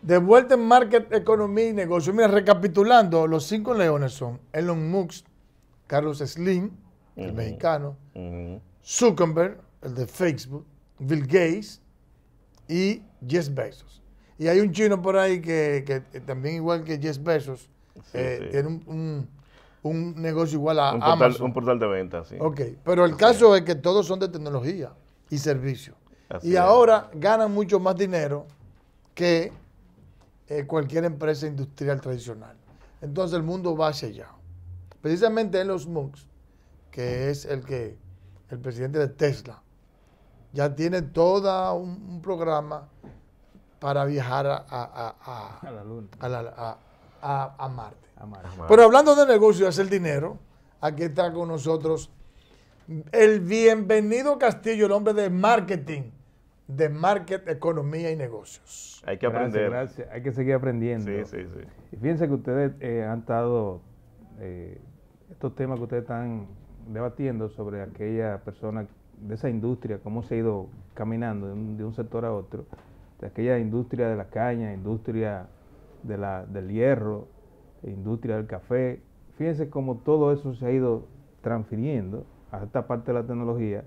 De vuelta en Market, Economía y Negocio. Mira, recapitulando, los 5 leones son Elon Musk, Carlos Slim, el mexicano, Zuckerberg, el de Facebook, Bill Gates y Jeff Bezos. Y hay un chino por ahí que también igual que Jeff Bezos, tiene un negocio igual a Amazon. Un portal de ventas, sí. Ok, pero el caso es que todos son de tecnología y servicios. Y ahora ganan mucho más dinero que cualquier empresa industrial tradicional. Entonces el mundo va hacia allá. Precisamente Elon Musk, que es el presidente de Tesla, ya tiene todo un programa para viajar a la Luna. a Marte. Pero hablando de negocio y hacer dinero, aquí está con nosotros el bienvenido Castillo, el hombre de marketing, de Market, Economía y Negocios. Hay que aprender. Gracias. Hay que seguir aprendiendo. Sí. Y fíjense que ustedes han estado, estos temas que ustedes están debatiendo sobre aquella persona de esa industria, cómo se ha ido caminando de un sector a otro, de aquella industria de la caña, industria del hierro, industria del café. Fíjense cómo todo eso se ha ido transfiriendo a esta parte de la tecnología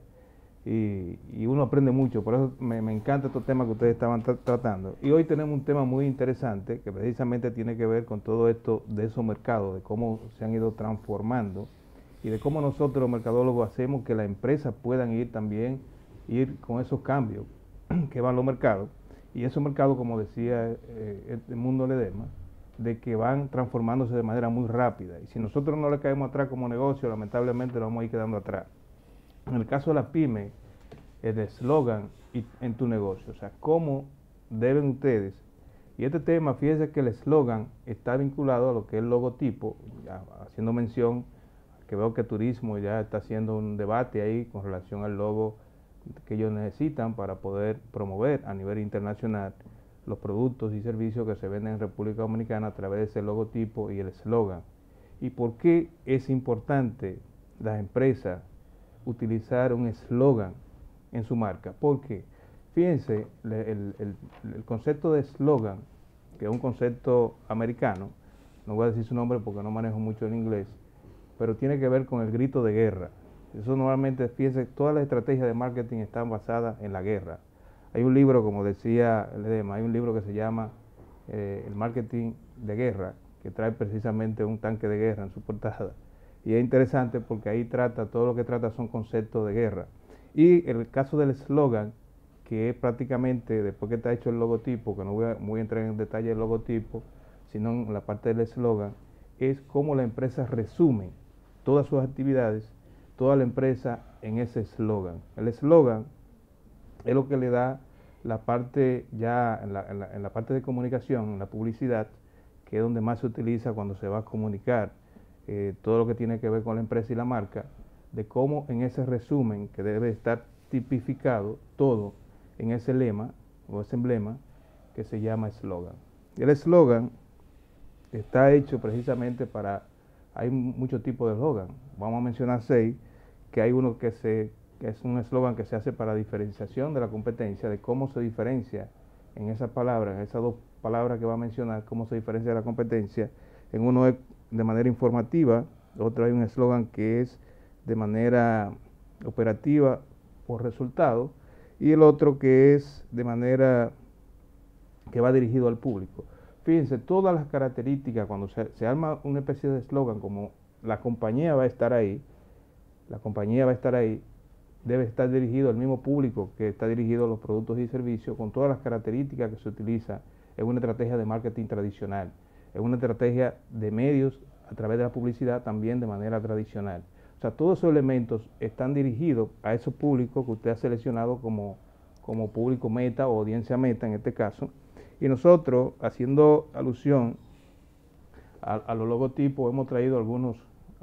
y uno aprende mucho. Por eso me encanta estos temas que ustedes estaban tratando. Y hoy tenemos un tema muy interesante que precisamente tiene que ver con todo esto de esos mercados, de cómo se han ido transformando y de cómo nosotros los mercadólogos hacemos que las empresas puedan ir con esos cambios que van los mercados. Y esos mercados, como decía el mundo Ledesma, de que van transformándose de manera muy rápida. Y si nosotros no le caemos atrás como negocio, lamentablemente lo vamos a ir quedando atrás. En el caso de la pyme, el eslogan en tu negocio, o sea, cómo deben ustedes. Y este tema, fíjense que el eslogan está vinculado a lo que es el logotipo, ya haciendo mención, que veo que turismo ya está haciendo un debate ahí con relación al logo que ellos necesitan para poder promover a nivel internacional los productos y servicios que se venden en República Dominicana a través de ese logotipo y el eslogan. ¿Y por qué es importante las empresas utilizar un eslogan en su marca? Porque, fíjense, el concepto de eslogan, que es un concepto americano, no voy a decir su nombre porque no manejo mucho el inglés, pero tiene que ver con el grito de guerra. Eso normalmente, fíjense, todas las estrategias de marketing están basadas en la guerra. Hay un libro, como decía Ledesma, hay un libro que se llama El marketing de guerra, que trae precisamente un tanque de guerra en su portada. Y es interesante porque ahí todo lo que trata son conceptos de guerra. Y el caso del eslogan, que es prácticamente, después que está hecho el logotipo, que no voy a entrar en detalle del logotipo, sino en la parte del eslogan, es cómo la empresa resume todas sus actividades, toda la empresa en ese eslogan. El eslogan es lo que le da la parte ya en la parte de comunicación, en la publicidad, que es donde más se utiliza cuando se va a comunicar todo lo que tiene que ver con la empresa y la marca, de cómo en ese resumen, que debe estar tipificado todo en ese lema o ese emblema que se llama eslogan. El eslogan está hecho precisamente hay muchos tipos de eslogan. Vamos a mencionar 6, que hay uno que es un eslogan que se hace para diferenciación de la competencia, de cómo se diferencia en esas palabras, en esas 2 palabras que va a mencionar, cómo se diferencia de la competencia. En uno es de manera informativa, otro hay un eslogan que es de manera operativa por resultado, y el otro que es de manera que va dirigido al público. Fíjense, todas las características, cuando se arma una especie de eslogan, como la compañía va a estar ahí, debe estar dirigido al mismo público que está dirigido a los productos y servicios, con todas las características que se utilizan en una estrategia de marketing tradicional, en una estrategia de medios a través de la publicidad también de manera tradicional. O sea, todos esos elementos están dirigidos a esos públicos que usted ha seleccionado como público meta o audiencia meta en este caso. Y nosotros, haciendo alusión a los logotipos, hemos traído algunos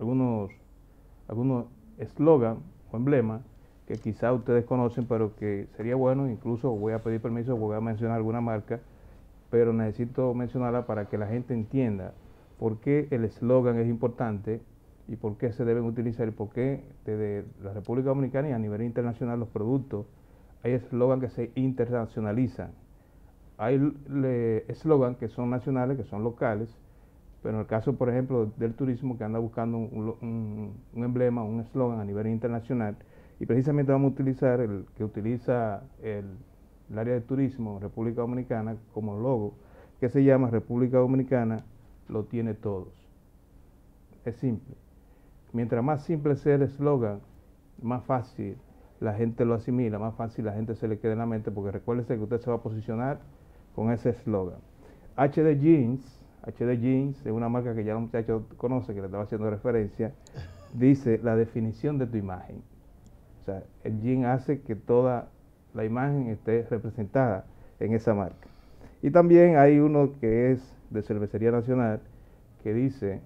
eslogan o emblemas que quizá ustedes conocen, pero que sería bueno, incluso voy a pedir permiso, voy a mencionar alguna marca, pero necesito mencionarla para que la gente entienda por qué el eslogan es importante y por qué se deben utilizar y por qué desde la República Dominicana y a nivel internacional los productos, hay eslogan que se internacionalizan hay eslogan que son nacionales, que son locales, pero en el caso, por ejemplo, del turismo, que anda buscando un emblema, un eslogan a nivel internacional, y precisamente vamos a utilizar el que utiliza el área de turismo República Dominicana como logo, que se llama República Dominicana lo tiene todos. Es simple. Mientras más simple sea el eslogan, más fácil la gente lo asimila, más fácil la gente se le queda en la mente, porque recuérdese que usted se va a posicionar con ese eslogan. HD Jeans es una marca que ya los muchachos conocen, que le estaba haciendo referencia, dice la definición de tu imagen. O sea, el jean hace que toda la imagen esté representada en esa marca. Y también hay uno que es de Cervecería Nacional, que dice,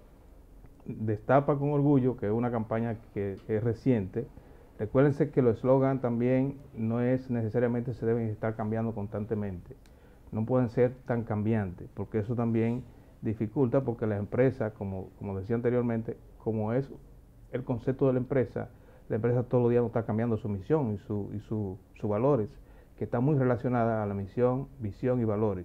destapa con orgullo, que es una campaña que es reciente. Recuérdense que los eslogans también no es necesariamente se deben estar cambiando constantemente. No pueden ser tan cambiantes, porque eso también dificulta, porque las empresas, como decía anteriormente, como es el concepto de la empresa todos los días está cambiando su misión y sus valores, que está muy relacionada a la misión, visión y valores,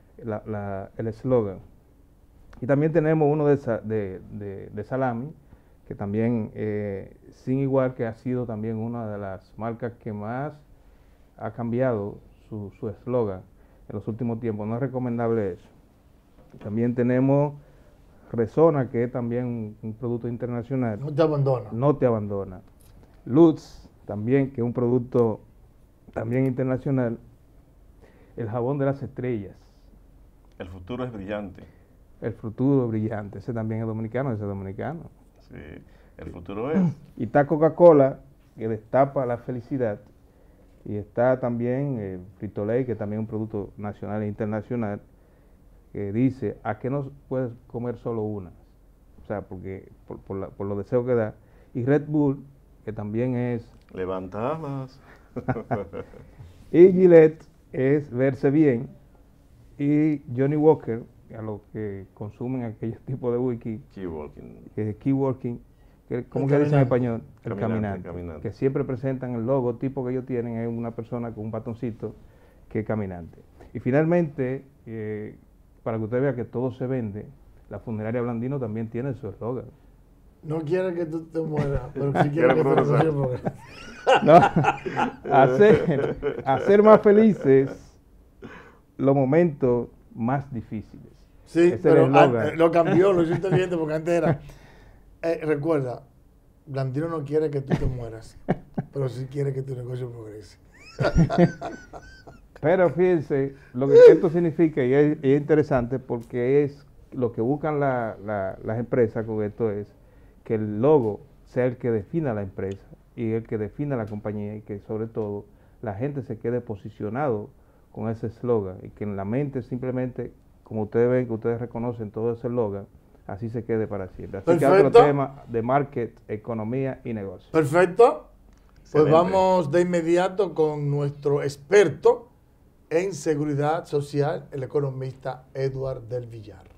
el eslogan. Y también tenemos uno de salami, que también, sin igual, que ha sido también una de las marcas que más ha cambiado su eslogan en los últimos tiempos. No es recomendable eso. También tenemos Resona, que es también un producto internacional. No te abandona. No te abandona. Lutz, también, que es un producto también internacional. El jabón de las estrellas. El futuro es brillante. El futuro es brillante. Ese también es dominicano, ese es dominicano. Sí, el futuro es. Y está Coca-Cola, que destapa la felicidad. Y está también Frito-Lay, que también es un producto nacional e internacional, que dice, ¿a qué no puedes comer solo una? O sea, porque por los deseos que da. Y Red Bull, que también es... Levanta alas. Y Gillette es verse bien. Y Johnny Walker, a los que consumen aquel tipo de whisky, Keywalking, ¿cómo que dice en español? El caminante. Que siempre presentan el logotipo que ellos tienen, es una persona con un batoncito que es caminante. Y finalmente, para que usted vea que todo se vende, la funeraria Blandino también tiene su eslogan. No quiere que tú te mueras, pero sí quiere que tú te mueras. No, hacer más felices los momentos más difíciles. Sí, ese pero lo cambió, lo hizo inteligente, porque antes era... recuerda, Blandino no quiere que tú te mueras, pero sí quiere que tu negocio progrese. Pero fíjense, lo que esto significa, y es interesante, porque es lo que buscan las empresas con esto, es que el logo sea el que defina la empresa y el que defina la compañía, y que sobre todo la gente se quede posicionado con ese eslogan y que en la mente simplemente, como ustedes ven, que ustedes reconocen todo ese eslogan, así se quede para siempre. Así que otro tema de market, economía y negocio. Perfecto. Pues vamos de inmediato con nuestro experto en seguridad social, el economista Edward del Villar.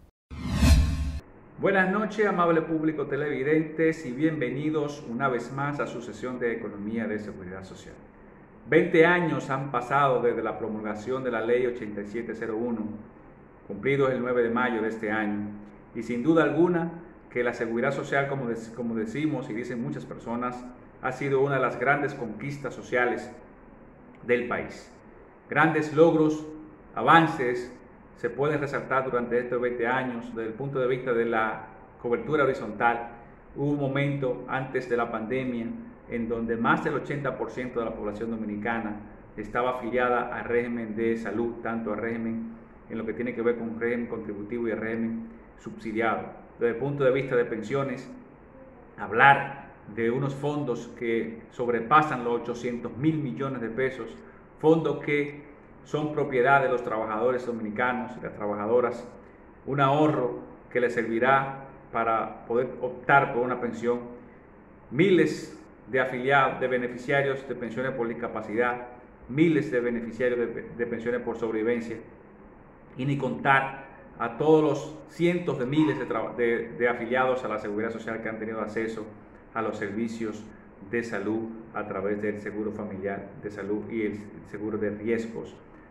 Buenas noches, amable público televidentes, y bienvenidos una vez más a su sesión de Economía de Seguridad Social. 20 años han pasado desde la promulgación de la Ley 8701, cumplidos el 9 de mayo de este año, y sin duda alguna que la seguridad social, como decimos y dicen muchas personas, ha sido una de las grandes conquistas sociales del país. Grandes logros, avances se pueden resaltar durante estos 20 años desde el punto de vista de la cobertura horizontal. Hubo un momento antes de la pandemia en donde más del 80% de la población dominicana estaba afiliada al régimen de salud, tanto al régimen en lo que tiene que ver con régimen contributivo y el régimen subsidiado. Desde el punto de vista de pensiones, hablar de unos fondos que sobrepasan los 800.000 millones de pesos, fondos que son propiedad de los trabajadores dominicanos y las trabajadoras, un ahorro que les servirá para poder optar por una pensión, miles de afiliados, de beneficiarios de pensiones por discapacidad, miles de beneficiarios de pensiones por sobrevivencia, y ni contar a todos los cientos de miles de afiliados a la seguridad social que han tenido acceso a los servicios de salud a través del seguro familiar de salud y el seguro de riesgos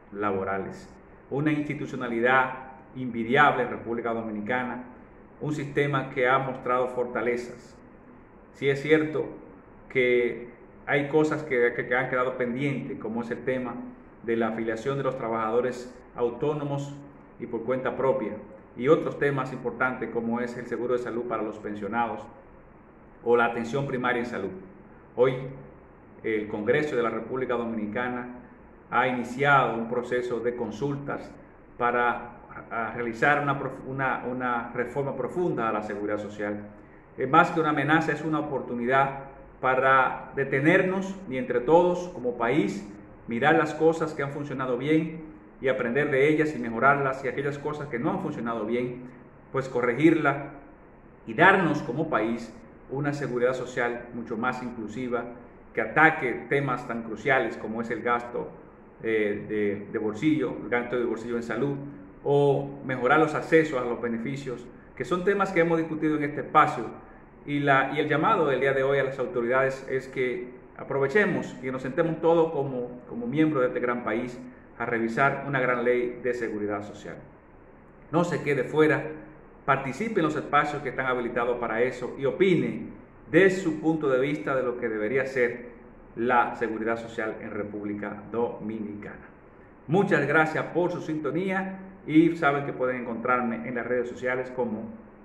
laborales. Una institucionalidad invidiable en República Dominicana, un sistema que ha mostrado fortalezas. Sí es cierto que hay cosas que han quedado pendientes, como es el tema de la afiliación de los trabajadores autónomos y por cuenta propia, y otros temas importantes como es el seguro de salud para los pensionados o la atención primaria en salud. Hoy el Congreso de la República Dominicana ha iniciado un proceso de consultas para realizar una reforma profunda a la seguridad social. Más que una amenaza, es una oportunidad para detenernos y entre todos como país mirar las cosas que han funcionado bien y aprender de ellas y mejorarlas, y aquellas cosas que no han funcionado bien, pues corregirlas y darnos como país una seguridad social mucho más inclusiva, que ataque temas tan cruciales como es el gasto de bolsillo, el gasto de bolsillo en salud, o mejorar los accesos a los beneficios, que son temas que hemos discutido en este espacio. Y el llamado del día de hoy a las autoridades es que aprovechemos y nos sentemos todos como miembros de este gran país a revisar una gran ley de seguridad social. No se quede fuera, participe en los espacios que están habilitados para eso y opine de su punto de vista de lo que debería ser la seguridad social en República Dominicana. Muchas gracias por su sintonía y saben que pueden encontrarme en las redes sociales como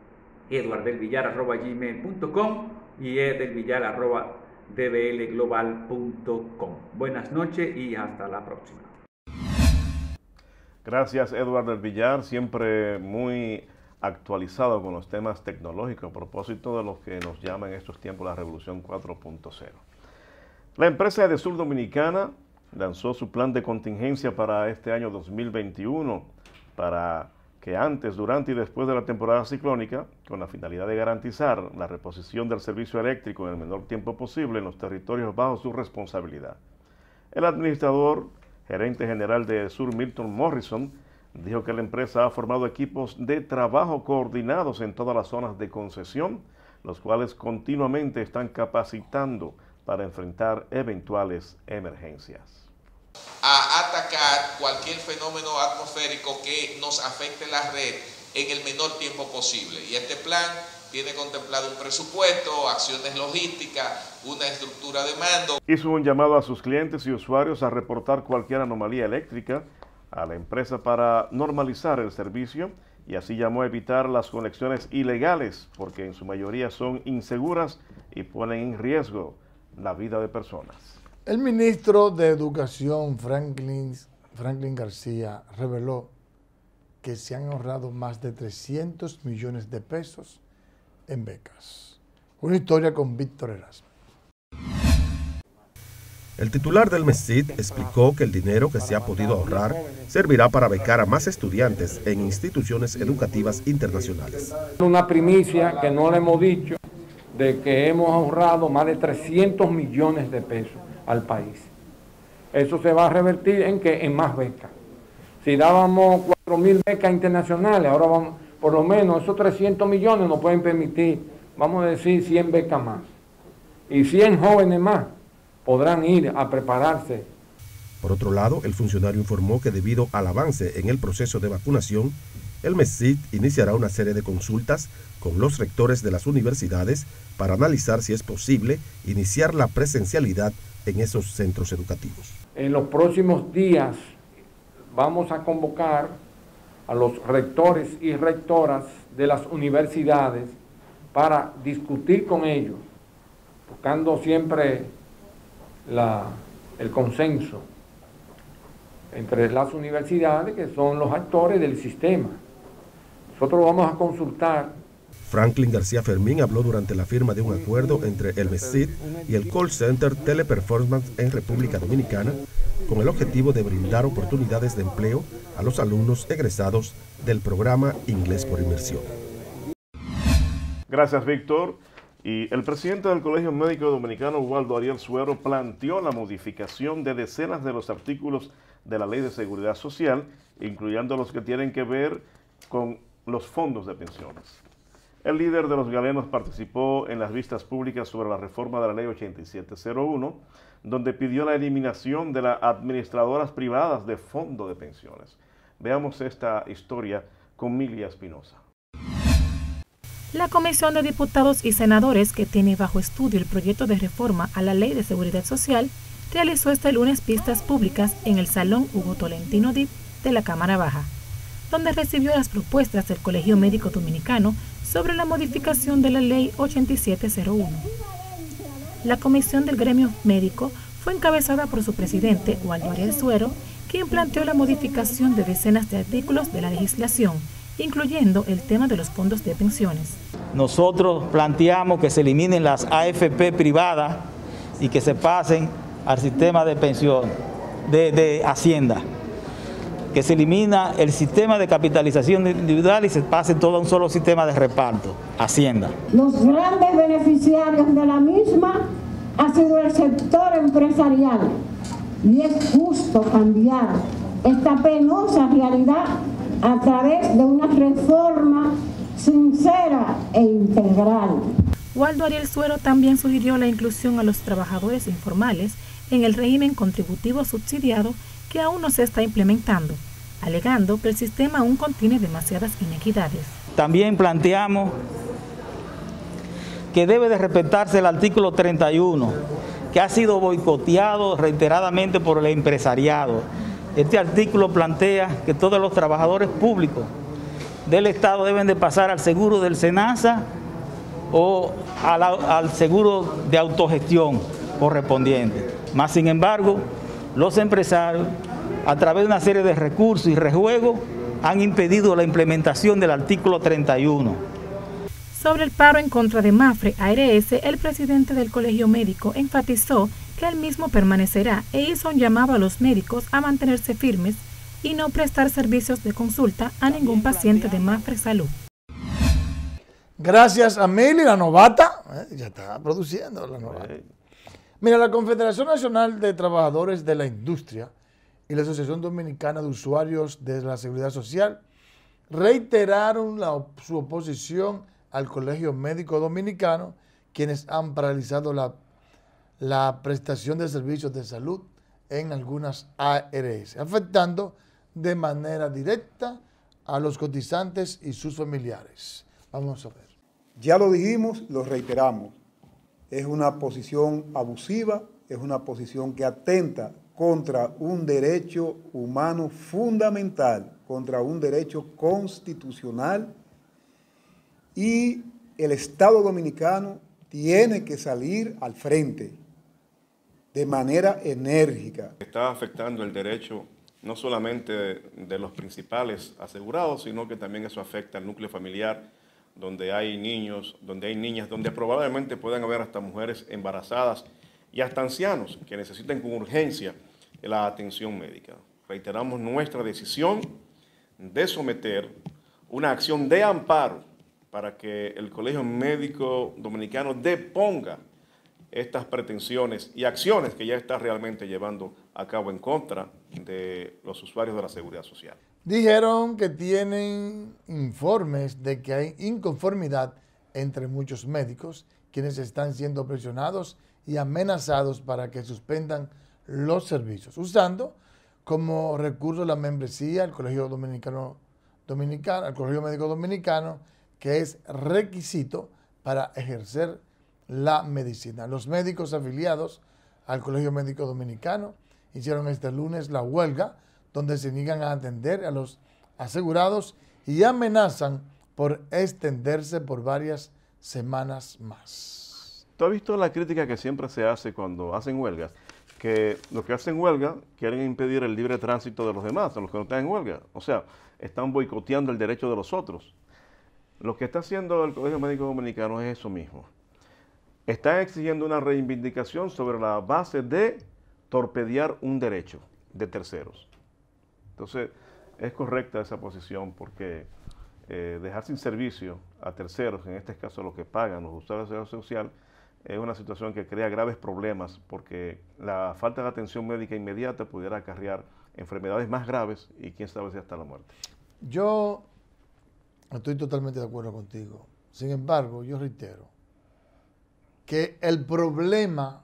eduardelvillar@gmail.com y edelvillar@dblglobal.com. Buenas noches y hasta la próxima. Gracias, Edward del Villar, siempre muy actualizado con los temas tecnológicos a propósito de lo que nos llama en estos tiempos la Revolución 4.0. La empresa Edesur Dominicana lanzó su plan de contingencia para este año 2021 para que antes, durante y después de la temporada ciclónica, con la finalidad de garantizar la reposición del servicio eléctrico en el menor tiempo posible en los territorios bajo su responsabilidad. El administrador, gerente general de Edesur, Milton Morrison, dijo que la empresa ha formado equipos de trabajo coordinados en todas las zonas de concesión, los cuales continuamente están capacitando para enfrentar eventuales emergencias. A atacar cualquier fenómeno atmosférico que nos afecte la red en el menor tiempo posible. Y este plan tiene contemplado un presupuesto, acciones logísticas, una estructura de mando. Hizo un llamado a sus clientes y usuarios a reportar cualquier anomalía eléctrica a la empresa para normalizar el servicio y así llamó a evitar las conexiones ilegales porque en su mayoría son inseguras y ponen en riesgo la vida de personas. El ministro de Educación, Franklin García, reveló que se han ahorrado más de 300 millones de pesos en becas. Una historia con Víctor Erasmo. El titular del MESID explicó que el dinero que se ha podido ahorrar servirá para becar a más estudiantes en instituciones educativas internacionales. Una primicia que no le hemos dicho, de que hemos ahorrado más de 300 millones de pesos al país. Eso se va a revertir en que en más becas. Si dábamos 4.000 becas internacionales, ahora vamos, por lo menos esos 300 millones nos pueden permitir, vamos a decir, 100 becas más. Y 100 jóvenes más podrán ir a prepararse. Por otro lado, el funcionario informó que debido al avance en el proceso de vacunación, el MESID iniciará una serie de consultas con los rectores de las universidades para analizar si es posible iniciar la presencialidad en esos centros educativos. En los próximos días vamos a convocar a los rectores y rectoras de las universidades para discutir con ellos, buscando siempre el consenso entre las universidades, que son los actores del sistema. Nosotros vamos a consultar. Franklin García Fermín habló durante la firma de un acuerdo entre el MESID y el call center Teleperformance en República Dominicana con el objetivo de brindar oportunidades de empleo a los alumnos egresados del programa Inglés por Inmersión. Gracias, Víctor. Y el presidente del Colegio Médico Dominicano, Waldo Ariel Suero, planteó la modificación de decenas de los artículos de la Ley de Seguridad Social, incluyendo los que tienen que ver con los fondos de pensiones. El líder de los galenos participó en las vistas públicas sobre la reforma de la Ley 8701, donde pidió la eliminación de las administradoras privadas de fondo de pensiones. Veamos esta historia con Milia Espinosa. La Comisión de Diputados y Senadores, que tiene bajo estudio el proyecto de reforma a la Ley de Seguridad Social, realizó este lunes vistas públicas en el Salón Hugo Tolentino Dip de la Cámara Baja, donde recibió las propuestas del Colegio Médico Dominicano sobre la modificación de la Ley 8701. La comisión del gremio médico fue encabezada por su presidente, Waldo Ariel Suero, quien planteó la modificación de decenas de artículos de la legislación, incluyendo el tema de los fondos de pensiones. Nosotros planteamos que se eliminen las AFP privadas y que se pasen al sistema de pensión de Hacienda, que se elimina el sistema de capitalización individual y se pase todo a un solo sistema de reparto, Hacienda. Los grandes beneficiarios de la misma ha sido el sector empresarial y es justo cambiar esta penosa realidad a través de una reforma sincera e integral. Waldo Ariel Suero también sugirió la inclusión a los trabajadores informales en el régimen contributivo subsidiado que aún no se está implementando, alegando que el sistema aún contiene demasiadas inequidades. También planteamos que debe de respetarse el artículo 31, que ha sido boicoteado reiteradamente por el empresariado. Este artículo plantea que todos los trabajadores públicos del Estado deben de pasar al seguro del SENASA o al seguro de autogestión correspondiente. Más sin embargo, los empresarios, a través de una serie de recursos y rejuegos, han impedido la implementación del artículo 31. Sobre el paro en contra de Mapfre ARS, el presidente del Colegio Médico enfatizó que él mismo permanecerá e hizo un llamado a los médicos a mantenerse firmes y no prestar servicios de consulta a ningún paciente de Mapfre Salud. Gracias a Mili, la novata, ya está produciendo la novata. Mira, la Confederación Nacional de Trabajadores de la Industria y la Asociación Dominicana de Usuarios de la Seguridad Social reiteraron su oposición al Colegio Médico Dominicano, quienes han paralizado la prestación de servicios de salud en algunas ARS, afectando de manera directa a los cotizantes y sus familiares. Vamos a ver. Ya lo dijimos, lo reiteramos. Es una posición abusiva, es una posición que atenta contra un derecho humano fundamental, contra un derecho constitucional, y el Estado dominicano tiene que salir al frente de manera enérgica. Está afectando el derecho no solamente de los principales asegurados, sino que también eso afecta al núcleo familiar, donde hay niños, donde hay niñas, donde probablemente puedan haber hasta mujeres embarazadas y hasta ancianos que necesiten con urgencia la atención médica. Reiteramos nuestra decisión de someter una acción de amparo para que el Colegio Médico Dominicano deponga estas pretensiones y acciones que ya está realmente llevando a cabo en contra de los usuarios de la Seguridad Social. Dijeron que tienen informes de que hay inconformidad entre muchos médicos, quienes están siendo presionados y amenazados para que suspendan los servicios, usando como recurso la membresía al Colegio al Colegio Médico Dominicano, que es requisito para ejercer la medicina. Los médicos afiliados al Colegio Médico Dominicano hicieron este lunes la huelga, donde se niegan a atender a los asegurados y amenazan por extenderse por varias semanas más. ¿Tú has visto la crítica que siempre se hace cuando hacen huelgas? Que los que hacen huelga quieren impedir el libre tránsito de los demás, de los que no están en huelga. O sea, están boicoteando el derecho de los otros. Lo que está haciendo el Colegio Médico Dominicano es eso mismo. Están exigiendo una reivindicación sobre la base de torpedear un derecho de terceros. Entonces, es correcta esa posición porque dejar sin servicio a terceros, en este caso los que pagan los usuarios de la seguridad social, es una situación que crea graves problemas porque la falta de atención médica inmediata pudiera acarrear enfermedades más graves y quién sabe si hasta la muerte. Yo estoy totalmente de acuerdo contigo. sin embargo, yo reitero que el problema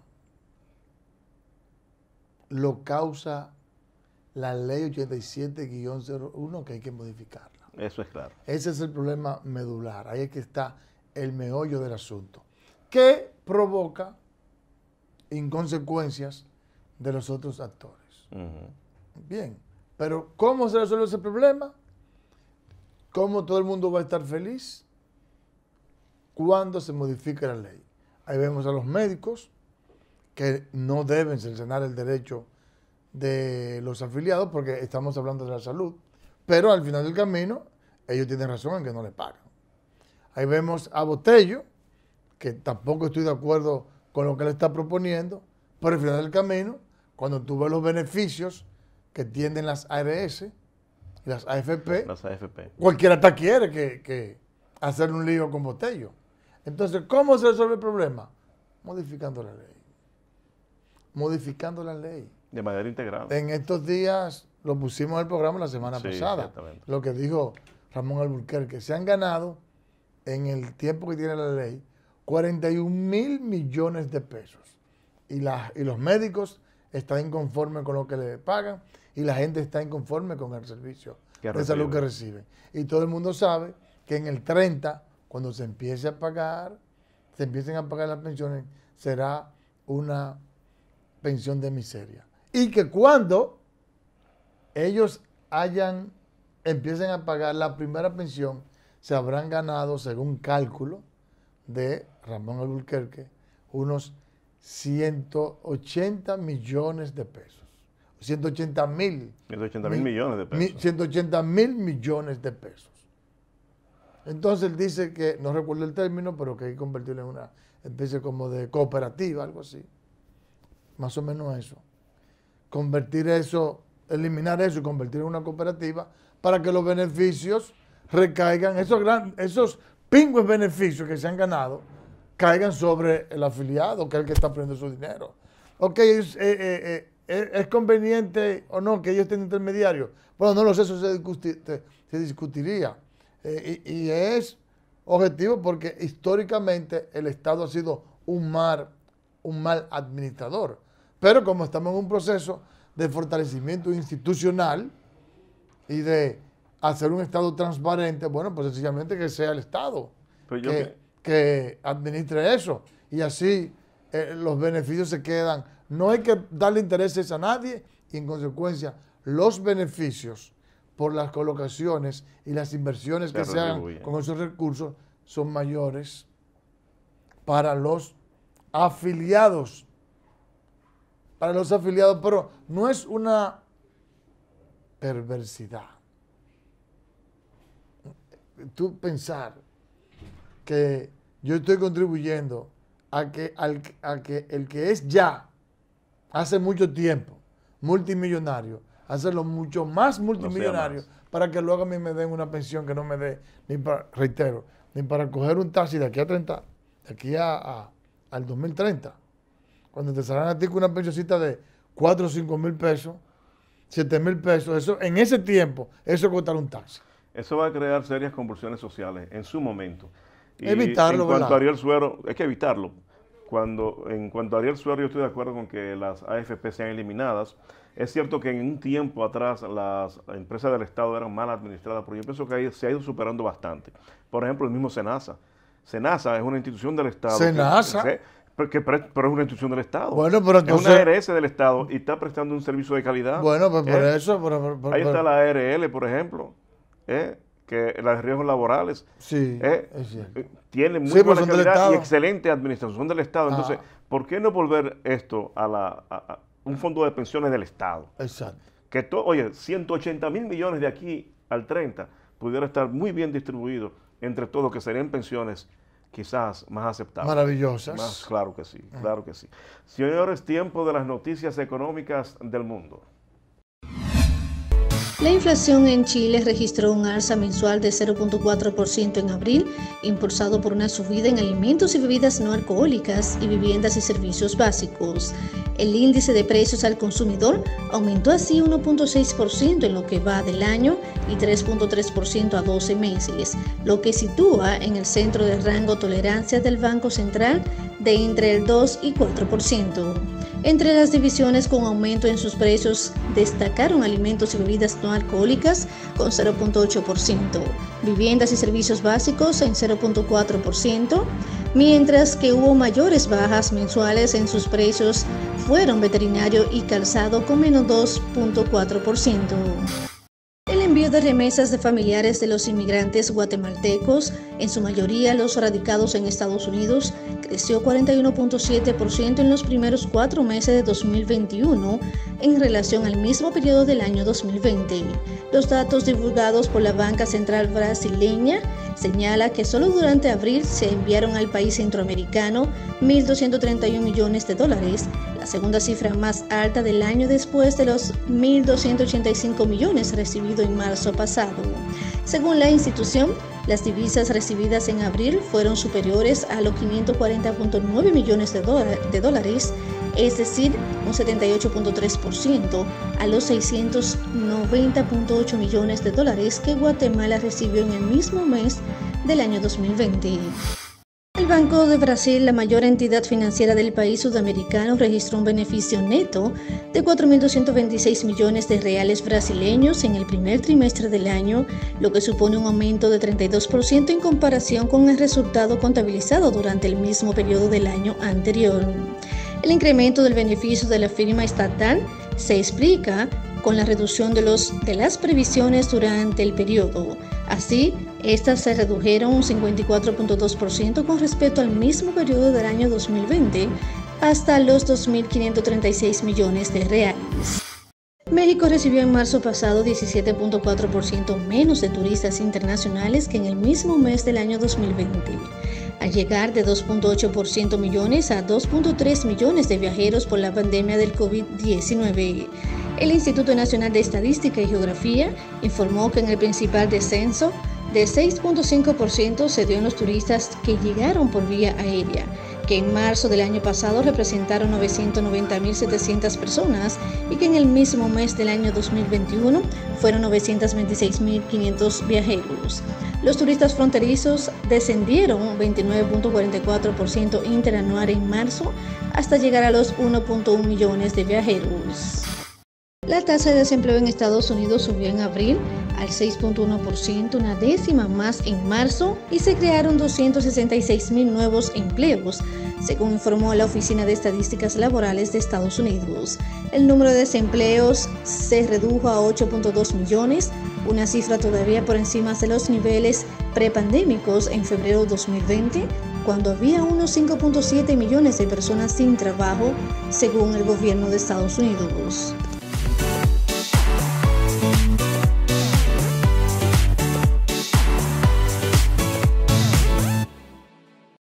lo causa la ley 87-01, que hay que modificarla. Eso es claro. Ese es el problema medular. Ahí es que está el meollo del asunto, que provoca inconsecuencias de los otros actores. Bien, pero ¿cómo se resuelve ese problema? ¿Cómo todo el mundo va a estar feliz? Cuando se modifique la ley. Ahí vemos a los médicos que no deben cercenar el derecho de los afiliados porque estamos hablando de la salud, pero al final del camino ellos tienen razón en que no le pagan. Ahí vemos a Botello, que tampoco estoy de acuerdo con lo que él está proponiendo, pero al final del camino, cuando tú ves los beneficios que tienen las ARS y las AFP, cualquiera hasta quiere que hacer un lío con Botello. Entonces, ¿cómo se resuelve el problema? Modificando la ley. Modificando la ley. De manera integral. En estos días lo pusimos en el programa la semana pasada. Lo que dijo Ramón Alburquerque, se han ganado en el tiempo que tiene la ley 41,000 millones de pesos. Y los médicos están inconformes con lo que le pagan y la gente está inconforme con el servicio de salud que reciben. Y todo el mundo sabe que en el 30, cuando se empiecen a pagar las pensiones, será una pensión de miseria. Y que cuando ellos empiecen a pagar la primera pensión, se habrán ganado, según cálculo de Ramón Alburquerque, unos 180 millones de pesos. 180,000 millones de pesos. 180,000 millones de pesos. Entonces él dice que, no recuerdo el término, pero que hay que convertirlo en una especie como de cooperativa, algo así. Más o menos eso. Convertir eso, eliminar eso y convertirlo en una cooperativa para que los beneficios recaigan, esos pingües beneficios que se han ganado, caigan sobre el afiliado, que es el que está poniendo su dinero. Ok, ¿es conveniente o no que ellos estén intermediarios? Bueno, no lo sé, eso se discutiría. Y es objetivo porque históricamente el Estado ha sido un mal administrador. Pero como estamos en un proceso de fortalecimiento institucional y de hacer un Estado transparente, bueno, pues sencillamente que sea el Estado que administre eso. Y así los beneficios se quedan. No hay que darle intereses a nadie y en consecuencia los beneficios por las colocaciones y las inversiones que se hagan con esos recursos son mayores para los afiliados. Para los afiliados, pero no es una perversidad. Tú pensar que yo estoy contribuyendo a que el que es ya, hace mucho tiempo, multimillonario, hacerlo mucho más multimillonario para que luego a mí me den una pensión que no me dé, ni para coger un taxi de aquí al 2030. Cuando te saldrán a ti con una pensioncita de 4 o 5 mil pesos, 7 mil pesos, eso, en ese tiempo, eso costará un taxi. Eso va a crear serias convulsiones sociales en su momento. Y evitarlo, en cuanto a Ariel Suero, hay que evitarlo. En cuanto a Ariel Suero, yo estoy de acuerdo con que las AFP sean eliminadas. Es cierto que en un tiempo atrás las empresas del Estado eran mal administradas, pero yo pienso que ahí se ha ido superando bastante. Por ejemplo, el mismo SENASA. SENASA es una institución del Estado. SENASA. Pero es una institución del Estado. Bueno, pero entonces, es una ARS del Estado y está prestando un servicio de calidad. Bueno, pues por eso. Ahí está la ARL, por ejemplo, que las riesgos laborales. Sí, es cierto. Tiene muy buena calidad y excelente administración del Estado. Entonces, ¿por qué no volver esto a un fondo de pensiones del Estado? Exacto. Que 180,000 millones de aquí al 30 pudiera estar muy bien distribuido entre todos, que serían pensiones quizás más aceptables. Maravillosas. Claro que sí, claro que sí. Señores, tiempo de las noticias económicas del mundo. La inflación en Chile registró un alza mensual de 0.4% en abril, impulsado por una subida en alimentos y bebidas no alcohólicas y viviendas y servicios básicos. El índice de precios al consumidor aumentó así 1.6% en lo que va del año y 3.3% a 12 meses, lo que sitúa en el centro del rango tolerancia del Banco Central de entre el 2 y 4%. Entre las divisiones con aumento en sus precios destacaron alimentos y bebidas no alcohólicas con 0.8%, viviendas y servicios básicos en 0.4%, mientras que hubo mayores bajas mensuales en sus precios fueron veterinario y calzado con menos 2.4%. El envío de remesas de familiares de los inmigrantes guatemaltecos, en su mayoría los radicados en Estados Unidos, creció 41.7% en los primeros 4 meses de 2021 en relación al mismo periodo del año 2020. Los datos divulgados por la Banca Central brasileña señala que solo durante abril se enviaron al país centroamericano 1.231 millones de dólares, la segunda cifra más alta del año después de los 1.285 millones recibidos en marzo pasado. Según la institución, las divisas recibidas en abril fueron superiores a los 540.9 millones de dólares, es decir, un 78.3% a los 690.8 millones de dólares que Guatemala recibió en el mismo mes del año 2020. El Banco de Brasil, la mayor entidad financiera del país sudamericano, registró un beneficio neto de 4.226 millones de reales brasileños en el primer trimestre del año, lo que supone un aumento de 32% en comparación con el resultado contabilizado durante el mismo periodo del año anterior. El incremento del beneficio de la firma estatal se explica con la reducción de las previsiones durante el periodo. Así, estas se redujeron un 54.2% con respecto al mismo periodo del año 2020 hasta los 2.536 millones de reales. México recibió en marzo pasado 17.4% menos de turistas internacionales que en el mismo mes del año 2020, al llegar de 2.8% millones a 2.3 millones de viajeros por la pandemia del COVID-19. El Instituto Nacional de Estadística y Geografía informó que en el principal descenso de 6.5% se dio en los turistas que llegaron por vía aérea, que en marzo del año pasado representaron 990.700 personas y que en el mismo mes del año 2021 fueron 926.500 viajeros. Los turistas fronterizos descendieron un 29.44% interanual en marzo hasta llegar a los 1.1 millones de viajeros. La tasa de desempleo en Estados Unidos subió en abril al 6.1%, una décima más en marzo, y se crearon 266.000 nuevos empleos, según informó la Oficina de Estadísticas Laborales de Estados Unidos. El número de desempleos se redujo a 8.2 millones, una cifra todavía por encima de los niveles prepandémicos en febrero de 2020, cuando había unos 5.7 millones de personas sin trabajo, según el gobierno de Estados Unidos.